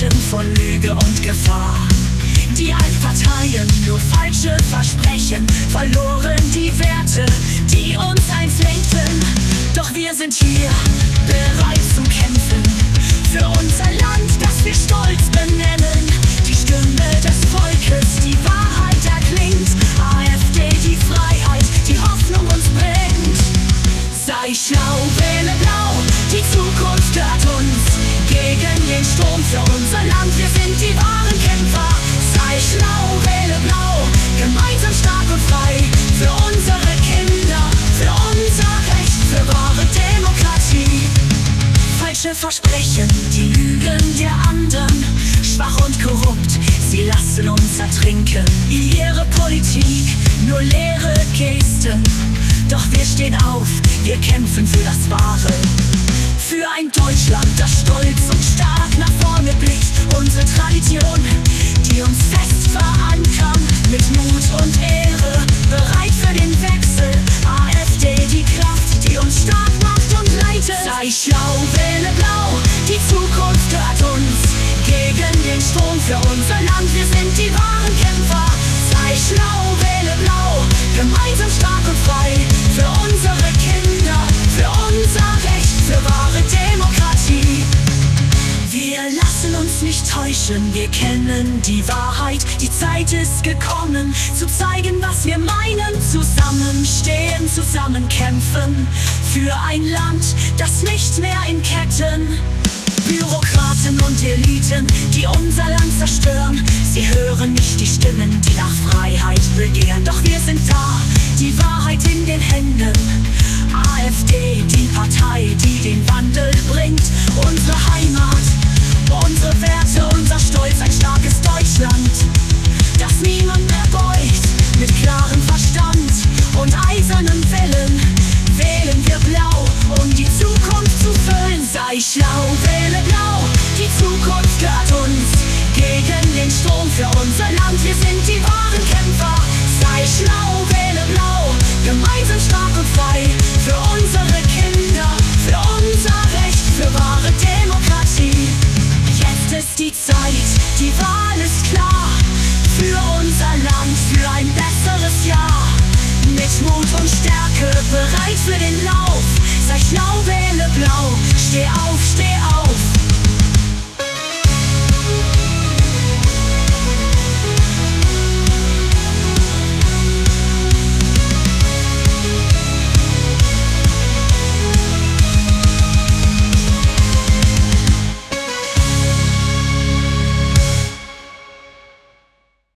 umschlossen von Lüge und Gefahr. Die Altparteien nur falsche Versprechen, verloren die Werte, die uns einst lenkten. Doch wir sind hier, bereit zum Kämpfen, für unser Land, das wir stolz benennen. Die Stimme des Volkes, die Wahrheit erklingt. AfD, die Freiheit, die Hoffnung uns bringt. Sei schlau, wähle blau, die Zukunft gehört uns. Gegen den Strom für unser Land, wir sind die wahren Kämpfer. Sei schlau, wähle blau, gemeinsam stark und frei. Für unsere Kinder, für unser Recht, für wahre Demokratie. Falsche Versprechen, die Lügen der anderen, schwach und korrupt, sie lassen uns ertrinken. Ihre Politik, nur leere Gesten. Doch wir stehen auf, wir kämpfen für das Wahre. Für ein Deutschland, das stolz und stark nach vorne blickt. Unsere Tradition, die uns fest verankern. Mit Mut und Ehre, bereit für den Wechsel. AfD, die Kraft, die uns stark macht und leitet. Sei schlau, wähle blau, die Zukunft gehört uns. Gegen den Strom für unser Land, wir sind die wahren Kämpfer. Sei schlau, wähle blau, gemeinsam stark und frei. Für unsere Kinder, für unser Recht, für wahre Demokratie. Wir lassen uns nicht täuschen, wir kennen die Wahrheit. Die Zeit ist gekommen, zu zeigen, was wir meinen. Zusammenstehen, zusammen kämpfen, für ein Land, das nicht mehr in Ketten. Bürokraten und Eliten, die unser Land zerstören. Sie hören nicht die Stimmen, die nach Freiheit begehren. Doch wir sind da, die Wahrheit in den Händen. AfD, die Partei, die den Wandel bringt. Unsere Heimat, unsere Werte, unser Stolz, ein starkes Deutschland, das niemand mehr beugt. Mit klarem Verstand und eisernen Willen wählen wir blau, um die Zukunft zu füllen. Sei schlau, wähle blau, die Zukunft gehört uns. Gegen den Strom für unser Land, wir sind die wahren Kämpfer. Sei schlau, wähle blau, gemeinsam stark und frei. Für unsere Kinder, für unser Recht, für wahre Demokratie. Jetzt ist die Zeit, die Wahl ist klar. Für unser Land, für ein besseres Jahr. Mit Mut und Stärke, bereit für den Lauf. Sei schlau, wähle blau.